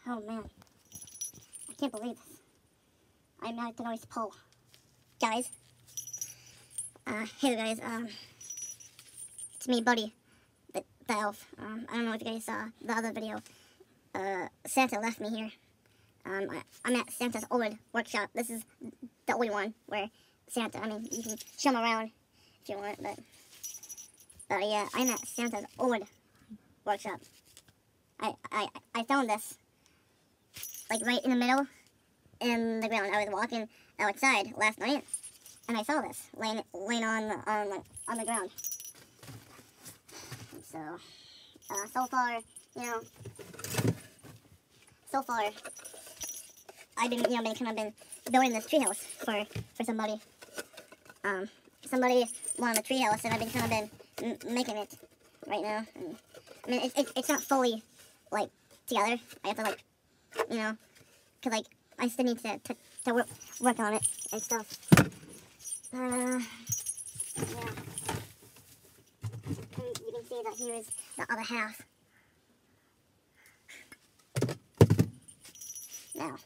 Oh man, I can't believe this. I'm at the North Pole. Guys. Hey guys, it's me, Buddy, the elf. I don't know if you guys saw the other video. Santa left me here. I'm at Santa's old workshop. This is the old one where Santa, I mean, you can show him around if you want, but yeah, I'm at Santa's old workshop. I found this, like, right in the middle, in the ground. I was walking outside last night, and I saw this laying on the ground. So, so far, you know, I've been, you know, been building this treehouse for somebody. Somebody wanted a treehouse, and I've been kind of been making it right now. And, I mean, it's not fully, like, together. I have to, like, you know, cause like I still need to work on it and stuff. Yeah. And you can see that here is the other half. Now,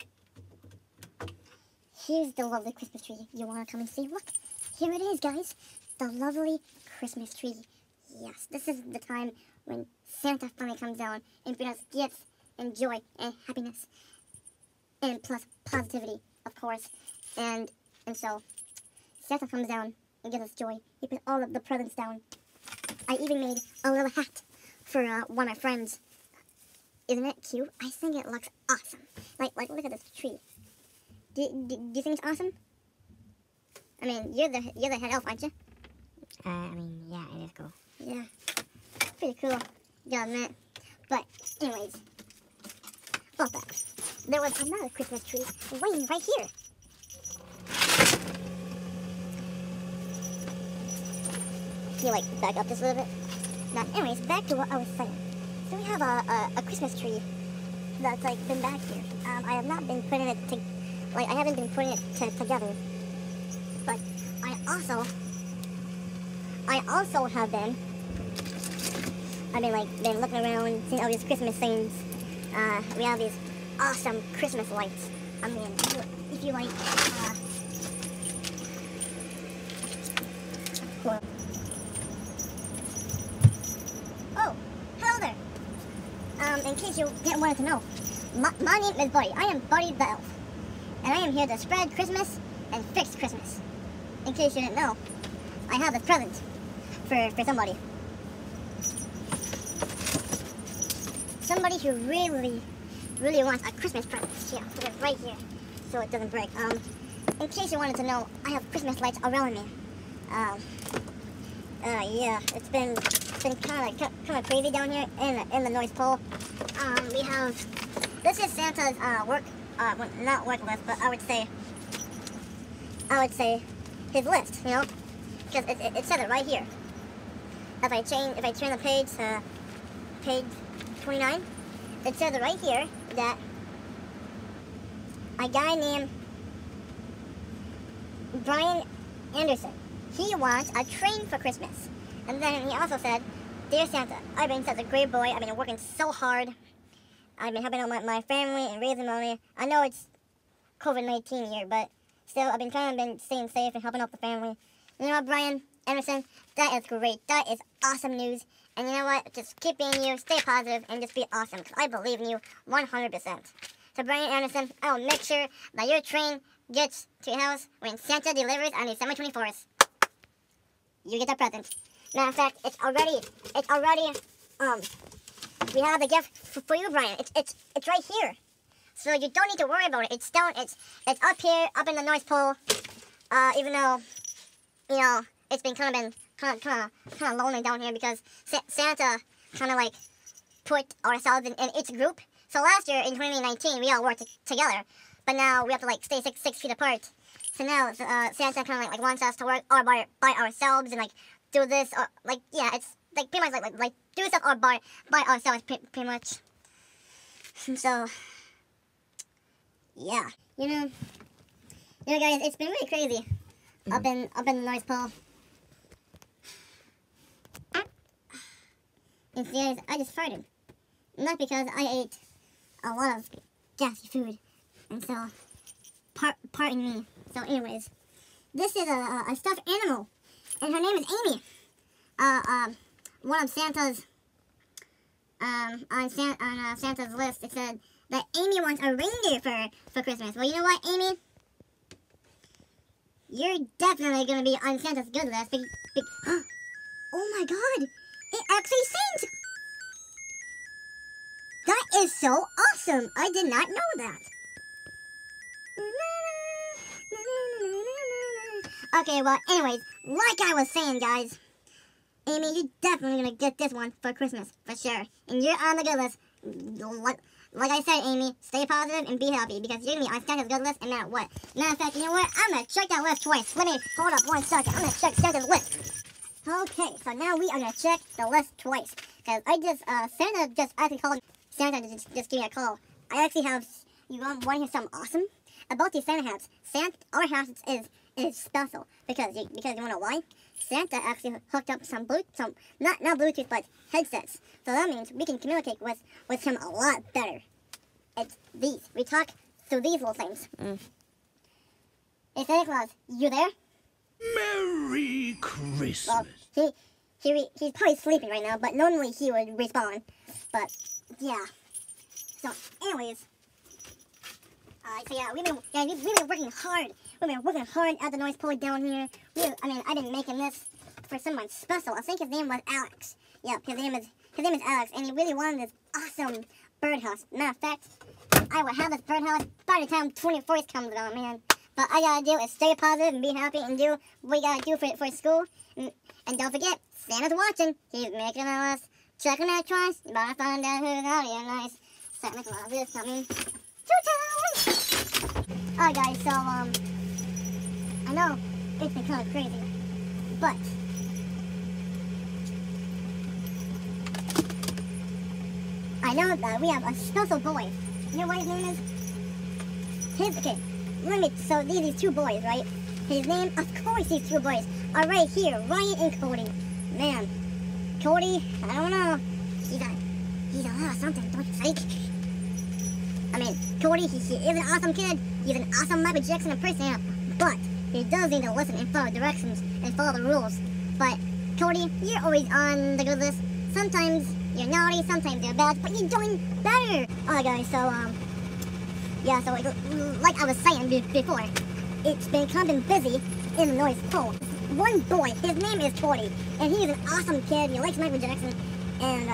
here's the lovely Christmas tree you want to come and see. Look, here it is, guys. The lovely Christmas tree. Yes, this is the time when Santa finally comes down and brings us gifts and joy and happiness. And plus positivity, of course. And so, Santa comes down and gives us joy. He puts all of the presents down. I even made a little hat for one of my friends. Isn't it cute? I think it looks awesome. Like look at this tree. Do you think it's awesome? I mean, you're the head elf, aren't you? I mean, yeah, it is cool. Yeah, pretty cool. Gotta admit. But anyways, about that. There was another Christmas tree waiting right here. Can you like back up just a little bit? Now, anyways, back to what I was saying. So we have a Christmas tree that's like been back here. I have not been putting it I haven't been putting it together. But I also have been. I've been looking around, seeing all these Christmas things. We have these awesome Christmas lights. I mean, if you like, cool. Oh, hello there. In case you didn't want to know, my name is Buddy. I am Buddy the Elf. And I am here to spread Christmas and fix Christmas. In case you didn't know, I have a present for somebody. Somebody who really wants a Christmas present. Here, put it right here so it doesn't break. In case you wanted to know, I have Christmas lights around me. Yeah, it's been kind of crazy down here in the North Pole. We have, this is Santa's well, not work list, but I would say his list, you know, because it says it right here. If I turn the page to page 29, it says it right here that a guy named Brian Anderson, he wants a train for Christmas. And then he also said, "Dear Santa, I've been such a great boy. I've been working so hard. I've been helping out my family and raising money. I know it's COVID-19 year, but still, I've been trying to staying safe and helping out the family. You know what, Brian Anderson? That is great. That is awesome news. And you know what? Just keep being you, stay positive, and just be awesome. Because I believe in you 100%. So, Brian Anderson, I will make sure that your train gets to your house when Santa delivers on December 24th. You get that present. Matter of fact, it's already, we have the gift for you, Brian. It's right here. So you don't need to worry about it. It's down, it's up here, up in the North Pole. Even though, you know, it's been kind of lonely down here because Santa kind of like put ourselves in each group. So last year in 2019, we all worked together, but now we have to like stay 6 feet apart. So now Santa kind of like wants us to work all by ourselves and like do this, or like, yeah, it's like pretty much like do stuff all by ourselves pretty much. So yeah, you know guys, it's been really crazy up in the North Pole. And see, guys, I just farted. Not because I ate a lot of gassy food, and so pardon me. So, anyways, this is a stuffed animal, and her name is Amy. One of Santa's on Santa's list, it said that Amy wants a reindeer for Christmas. Well, you know what, Amy? You're definitely gonna be on Santa's good list. Oh my God! It actually sings. That is so awesome! I did not know that. Okay, well, anyways, like I was saying, guys, Amy, you're definitely gonna get this one for Christmas, for sure. And you're on the good list. Like I said, Amy, stay positive and be happy, because you're gonna be on Santa's good list no matter what. Matter of fact, you know what? I'm gonna check that list twice. Let me hold up 1 second. I'm gonna check Santa's list. Okay, so now we are gonna check the list twice, because Santa just actually called. Santa just gave me a call. I actually have. You want to hear something awesome about these Santa hats? Our house is special because you wanna know why? Santa actually hooked up some not Bluetooth, but headsets. So that means we can communicate with him a lot better. It's these. We talk through these little things. Hey, Santa Claus, you there? Merry Christmas. Well, he's probably sleeping right now, but normally he would respond. But yeah. So, anyways. So yeah, we've been working hard. We've been working hard at the North Pole down here. I've been making this for someone special. I think his name was Alex. Yeah, his name is Alex, and he really wanted this awesome birdhouse. Matter of fact, I will have this birdhouse by the time 24th comes around, man. But all I gotta do is stay positive and be happy and do what you gotta do for school. And don't forget, Santa's watching. He's making a list, checking out twice. You better find out who's out here nice. Santa Claus is coming to town. Alright guys, so I know it's been kind of crazy, but I know that we have a special boy. You know what his name is? So these 2 boys, right? His name, of course these 2 boys are right here, Ryan and Cody. Man, Cody, I don't know. He's a lot of something, don't you think? Cody, he is an awesome kid. He's an awesome Michael Jackson impersonator, but he does need to listen and follow directions and follow the rules. But Cody, you're always on the good list. Sometimes you're naughty, sometimes you're bad, but you're doing better. Alright guys, so yeah, so like I was saying before, it's been kind of busy in the North Pole. One boy, his name is Cody, and he's an awesome kid. He likes Michael Jackson, and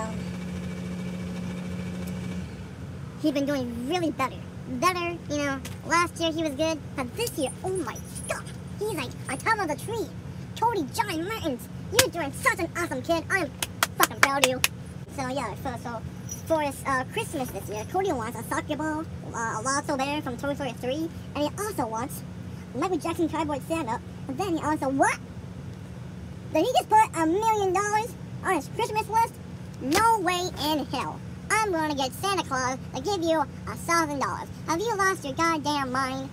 he's been doing really better. You know, last year he was good, but this year, oh my God, he's like on top of the tree. Cody John Martins, you're doing such an awesome kid. I'm fucking proud of you. So yeah, so for his Christmas this year, Cody wants a soccer ball, a Lotso Bear from Toy Story 3, and he also wants Michael Jackson cardboard Santa, and then he also, what? Did he just put $1 million on his Christmas list? No way in hell. I'm going to get Santa Claus to give you $1,000. Have you lost your goddamn mind?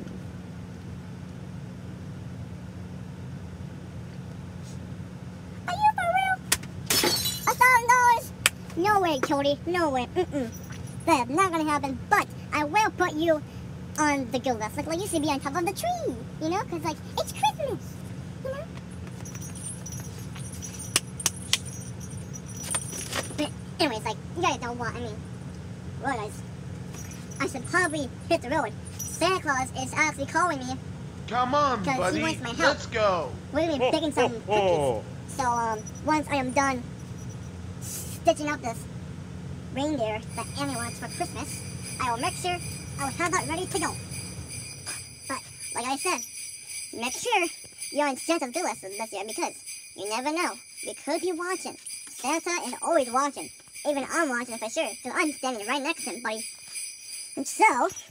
Are you for real? $1,000? No way, Cody. No way. That's not going to happen. But I will put you on the good list. Like you should be on top of the tree. You know? Because, like, it's Christmas. You know? Anyways, like, you guys don't want, well guys, I should probably hit the road. Santa Claus is actually calling me. Come on, buddy, he wants my help. Let's go. We're gonna be baking some cookies. So, once I am done stitching up this reindeer that Annie wants for Christmas, I will make sure I will have that ready to go. But, like I said, make sure you're on Santa's good list this year, because you never know. You could be watching. Santa is always watching. Even I'm watching for sure, because I'm standing right next to him, buddy. And so,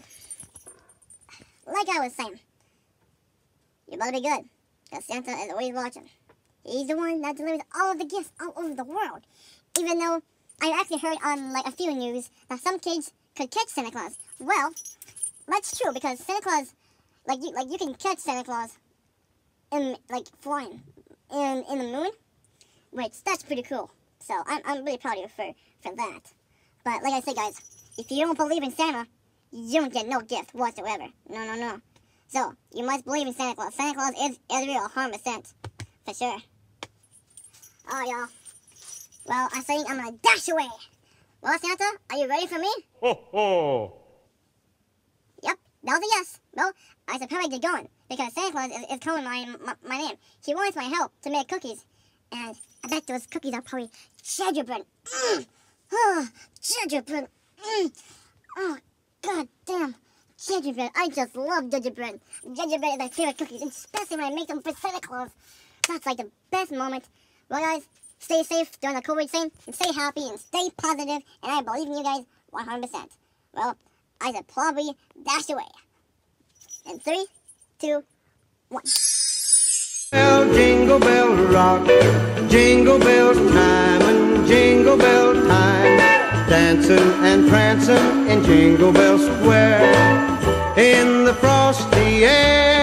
like I was saying, you better be good, because Santa is always watching. He's the one that delivers all of the gifts all over the world. Even though I actually heard on like a few news that some kids could catch Santa Claus. Well, that's true, because Santa Claus, you can catch Santa Claus in flying in the moon, which that's pretty cool. So I'm really proud of you for that. But like I said, guys, if you don't believe in Santa, you don't get no gift whatsoever. No, no, no. So, you must believe in Santa Claus. Santa Claus is real, 100%. For sure. Oh, y'all. Well, I think I'm gonna dash away. Well, Santa, are you ready for me? Ho ho! Yep, that was a yes. Well, I should probably get going, because Santa Claus is calling my name. He wants my help to make cookies. And I bet those cookies are probably gingerbread. Oh, gingerbread. Oh, god damn. Gingerbread. I just love gingerbread. Gingerbread is my favorite cookies, especially when I make them for Santa Claus. That's like the best moment. Well, guys, stay safe during the COVID thing, and stay happy, and stay positive, and I believe in you guys 100%. Well, I should probably dash away. In 3, 2, 1. Bell, jingle bell rock, jingle bell time and jingle bell time, dancing and prancing in Jingle Bell Square, in the frosty air.